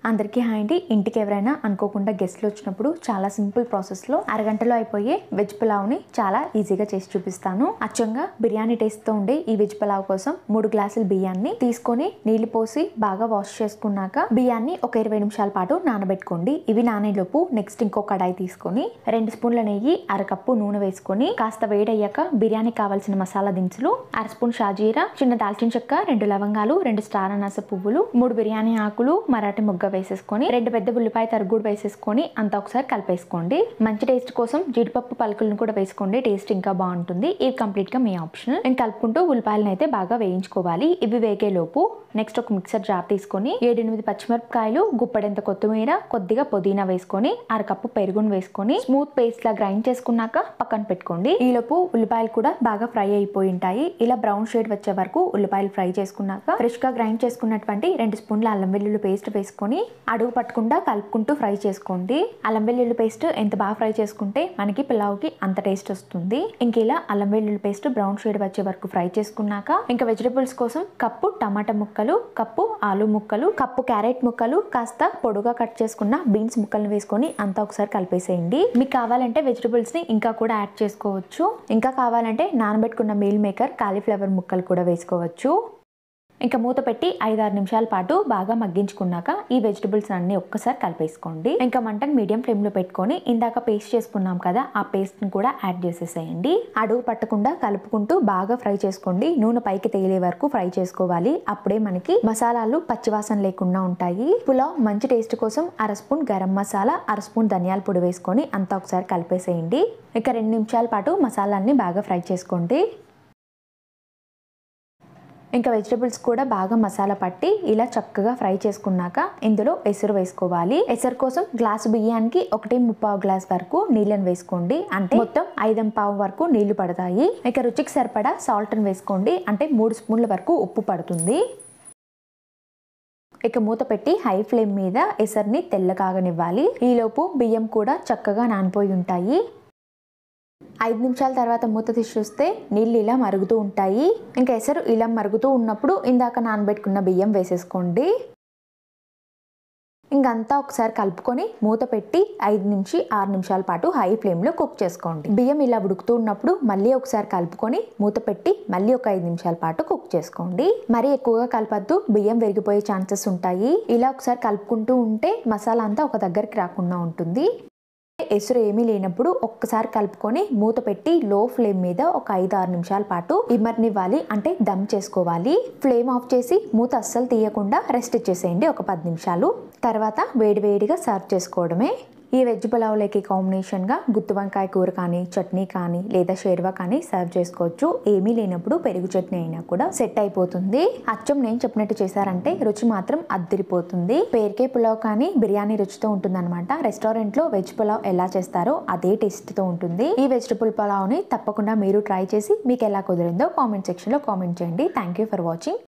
అందరికీ హాయ్ అండి. ఇంటికి ఎవరైనా అనుకోకుండా గెస్ట్లు వచ్చినప్పుడు చాలా సింపుల్ ప్రాసెస్లో అరగంటలో అయిపోయే వెజ్ పులావ్ని చాలా ఈజీగా చేసి చూపిస్తాను. అచ్చంగా బిర్యానీ టేస్ట్తో ఉండే ఈ వెజ్ పులావ్ కోసం 3 గ్లాసుల బియ్యాన్ని తీసుకొని నీళ్లు పోసి బాగా వాష్ చేసుకున్నాక బియ్యాన్ని ఒక 20 నిమిషాల పాటు నానబెట్టుకోండి. ఇవి నానేలోపు నెక్స్ట్ ఇంకో కడాయి తీసుకొని 2 స్పూన్ల నెయ్యి, అరకప్పు నూనె వేసుకొని కాస్త వేడయ్యాక బిర్యానీ కావాల్సిన మసాలా దినుసులు, అర స్పూన్ షాజీరా, చిన్న దాల్చిన చెక్క, 2 లవంగాలు, 2 స్టార్ అనాస పువ్వులు, 3 బిర్యానీ ఆకులు, మరాఠీ మొగ్గ వేసేసుకొని 2 పెద్ద ఉల్లిపాయ తరుగుడు వేసేసుకొని అంతా ఒకసారి కలిపేసుకోండి. మంచి టేస్ట్ కోసం జీడిపప్పు పలుకులను కూడా వేసుకోండి, టేస్ట్ ఇంకా బాగుంటుంది. ఇవి కంప్లీట్ గా మీ ఆప్షనల్. నేను కలుపుకుంటూ ఉల్లిపాయలను అయితే బాగా వేయించుకోవాలి. ఇవి వేగే లోపు నెక్స్ట్ ఒక మిక్సర్ జార్ తీసుకొని 7-8 పచ్చిమిరపకాయలు, గుప్పెడంత కొత్తిమీర, కొద్దిగా పుదీనా వేసుకొని అరకప్పు పెరుగును వేసుకొని స్మూత్ పేస్ట్ లా గ్రైండ్ చేసుకున్నాక పక్కన పెట్టుకోండి. ఈ లోపు ఉల్లిపాయలు కూడా బాగా ఫ్రై అయిపోయి ఉంటాయి. ఇలా బ్రౌన్ షేడ్ వచ్చే వరకు ఉల్లిపాయలు ఫ్రై చేసుకున్నాక ఫ్రెష్ గా గ్రైండ్ చేసుకున్నటువంటి 2 స్పూన్ల అల్లం వెల్లుల్లి పేస్ట్ వేసుకొని అడుగు పట్టకుండా కలుపుకుంటూ ఫ్రై చేసుకోండి. అల్లం వెల్లుల్లి పేస్ట్ ఎంత బాగా ఫ్రై చేసుకుంటే మనకి పులావ్కి అంత టేస్ట్ వస్తుంది. ఇంక ఇలా అల్లం వెల్లుల్లి పేస్ట్ బ్రౌన్ షేడ్ వచ్చే వరకు ఫ్రై చేసుకున్నాక ఇంకా వెజిటబుల్స్ కోసం కప్పు టమాటా ముక్కలు, కప్పు ఆలు ముక్కలు, కప్పు క్యారెట్ ముక్కలు, కాస్త పొడుగా కట్ చేసుకున్న బీన్స్ ముక్కలను వేసుకొని అంతా ఒకసారి కలిపేసేయండి. మీకు కావాలంటే వెజిటబుల్స్ ని ఇంకా కూడా యాడ్ చేసుకోవచ్చు. ఇంకా కావాలంటే నానబెట్టుకున్న మీల్ మేకర్, కాలీఫ్లవర్ ముక్కలు కూడా వేసుకోవచ్చు. ఇంకా మూత పెట్టి 5-6 నిమిషాల పాటు బాగా మగ్గించుకున్నాక ఈ వెజిటబుల్స్ అన్ని ఒక్కసారి కలిపేసుకోండి. ఇంకా మంటను మీడియం ఫ్లేమ్ లో పెట్టుకొని ఇందాక పేస్ట్ చేసుకున్నాం కదా, ఆ పేస్ట్ ని కూడా యాడ్ చేసేసేయండి. అడుగు పట్టకుండా కలుపుకుంటూ బాగా ఫ్రై చేసుకోండి. నూనె పైకి తేలే వరకు ఫ్రై చేసుకోవాలి. అప్పుడే మనకి మసాలాలు పచ్చివాసన లేకుండా ఉంటాయి. పులావ్ మంచి టేస్ట్ కోసం అర స్పూన్ గరం మసాలా, అర స్పూన్ ధనియాల పొడి వేసుకొని అంతా ఒకసారి కలిపేసేయండి. ఇక 2 నిమిషాల పాటు మసాలాన్ని బాగా ఫ్రై చేసుకోండి. ఇంకా వెజిటబుల్స్ కూడా బాగా మసాలా పట్టి ఇలా చక్కగా ఫ్రై చేసుకున్నాక ఇందులో ఎసరు వేసుకోవాలి. ఎసరు కోసం గ్లాసు బియ్యానికి 1.25 గ్లాస్ వరకు నీళ్ళని వేసుకోండి. అంటే మొత్తం 5.25 వరకు నీళ్లు పడతాయి. ఇక రుచికి సరిపడా సాల్ట్ వేసుకోండి. అంటే 3 స్పూన్ల వరకు ఉప్పు పడుతుంది. ఇక మూత పెట్టి హై ఫ్లేమ్ మీద ఎసరుని తెల్లకాగనివ్వాలి. ఈలోపు బియ్యం కూడా చక్కగా నానిపోయి ఉంటాయి. 5 నిమిషాల తర్వాత మూత తీసి చూస్తే నీళ్ళు ఇలా మరుగుతూ ఉంటాయి. ఇంకా ఎసరు ఇలా మరుగుతూ ఉన్నప్పుడు ఇందాక నానబెట్టుకున్న బియ్యం వేసేసుకోండి. ఇంకంతా ఒకసారి కలుపుకొని మూత పెట్టి 5-6 నిమిషాల పాటు హై ఫ్లేమ్లో కుక్ చేసుకోండి. బియ్యం ఇలా ఉడుకుతూ ఉన్నప్పుడు మళ్ళీ ఒకసారి కలుపుకొని మూత పెట్టి మళ్ళీ ఒక 5 నిమిషాల పాటు కుక్ చేసుకోండి. మరీ ఎక్కువగా కలపద్దు, బియ్యం విరిగిపోయే ఛాన్సెస్ ఉంటాయి. ఇలా ఒకసారి కలుపుకుంటూ ఉంటే మసాలా అంతా ఒక దగ్గరికి రాకుండా ఉంటుంది. ఎసురు ఏమీ లేనప్పుడు ఒక్కసారి కలుపుకొని మూత పెట్టి లో ఫ్లేమ్ మీద ఒక 5-6 నిమిషాల పాటు ఇమర్నివ్వాలి. అంటే దమ్ చేసుకోవాలి. ఫ్లేమ్ ఆఫ్ చేసి మూత అస్సలు తీయకుండా రెస్ట్ ఇచ్చేసేయండి ఒక 10 నిమిషాలు. తర్వాత వేడివేడిగా సర్వ్ చేసుకోవడమే. ఈ వెజ్ పులావ్లోకి కాంబినేషన్గా గుత్తి వంకాయ కూర కానీ, చట్నీ కానీ లేదా షేర్వా కానీ సర్వ్ చేసుకోవచ్చు. ఏమీ లేనప్పుడు పెరుగు చట్నీ అయినా కూడా సెట్ అయిపోతుంది. అచ్చం నేను చెప్పినట్టు చేశారంటే రుచి మాత్రం అద్దరిపోతుంది. పేరుకే పులావ్ కానీ బిర్యానీ రుచితో ఉంటుంది అనమాట. రెస్టారెంట్లో వెజ్ పులావ్ ఎలా చేస్తారో అదే టేస్ట్తో ఉంటుంది. ఈ వెజిటబుల్ పులావ్ని తప్పకుండా మీరు ట్రై చేసి మీకు ఎలా కుదిరిందో కామెంట్ సెక్షన్లో కామెంట్ చేయండి. Thank you for watching.